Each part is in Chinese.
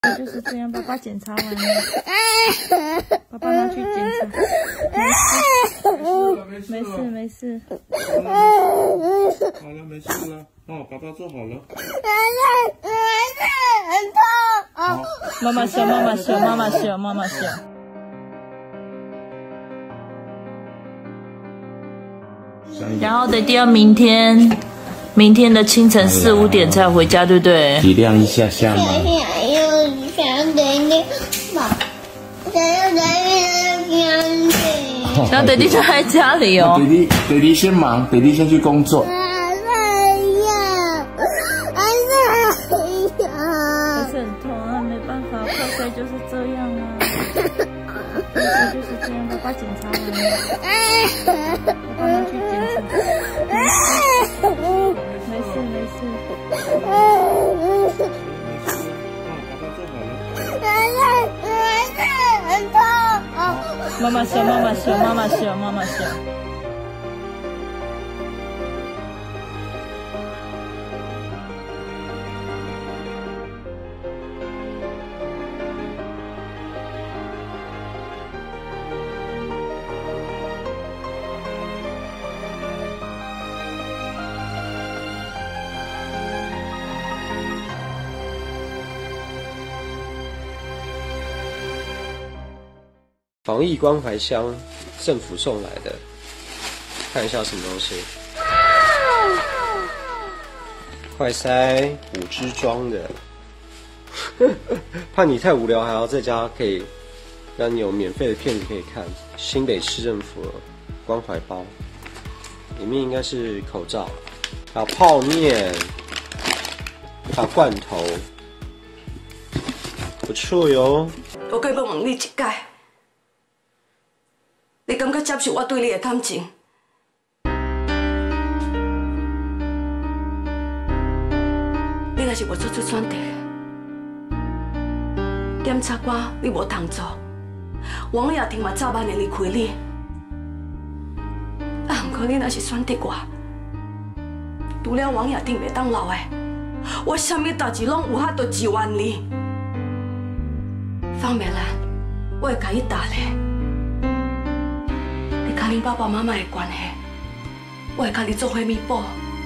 就是这样，爸爸检查完了，爸爸拿去检查。没事没事。 好了，没事了。哦，爸爸做好了。 很痛。 好， 妈妈笑，妈妈笑，妈妈笑，妈妈笑。然后弟弟要明天的清晨4、5点才回家，对不对？ 体谅一下下嘛。 然后弟弟就在家里哦。 弟弟先忙，弟弟先去工作。 还是很痛啊，没办法，快塞就是这样啊。快塞就是这样，爸爸检查完了，爸爸拿去检查。没事没事。 很痛。 妈妈笑，妈妈笑，妈妈笑，妈妈笑。 防疫关怀箱，政府送来的，看一下什么东西。快塞5支装的，怕你太无聊，还要在家可以让你有免费的片子可以看。新北市政府关怀包，里面应该是口罩，还有泡面，还有罐头，不错哟。 我再要问你一解。你感觉接受我对你的感情？你若是无做出选择，检察官你无通做，王亚婷嘛早晚会离开你。啊，不过你若是选择我，除了王亚婷袂当留的，我啥物代志拢有法度支援你。方美兰，我会甲你答咧。甲恁爸爸妈妈的关系，我会甲你做伙弥补。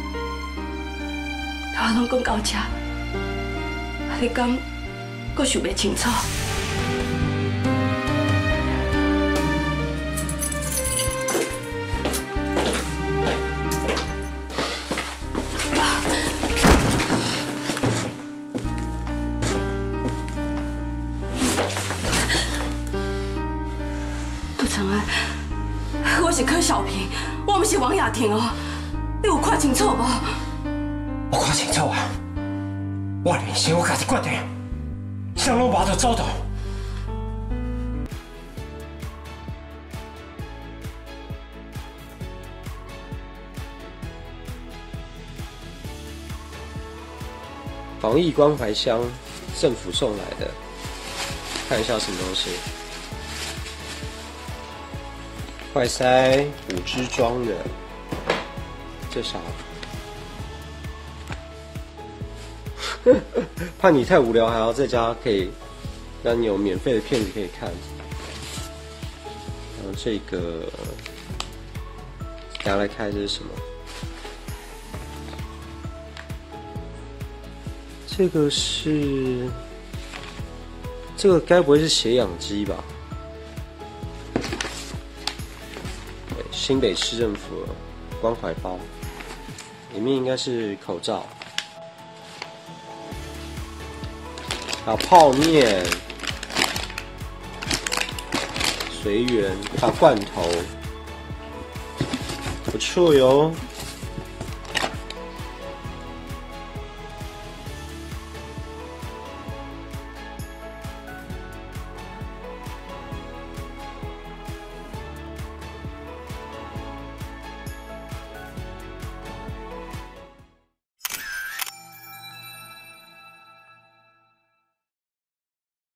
我拢讲到这，你敢阁想袂清楚？杜成安。我是柯小平，我不是王雅婷哦，你有看清楚无？ 我看清楚啊！我人生我家己决定，啥拢无就走到。 防疫关怀箱，政府送来的，看一下什么东西。快塞5支装的，这啥？怕你太无聊，还要在家可以让你有免费的片子可以看。然后这个，大家来看这是什么？这个该不会是血氧机吧？新北市政府关怀包，里面应该是口罩，还有泡面、随缘，还有罐头，不错哟。